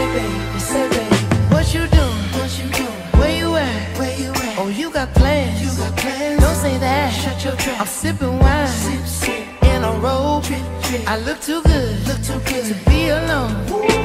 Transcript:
say baby, what you doing? Where you at? Oh, you got plans. Don't say that. Shut your trap. I'm sipping wine. In a robe. I look too good to be alone.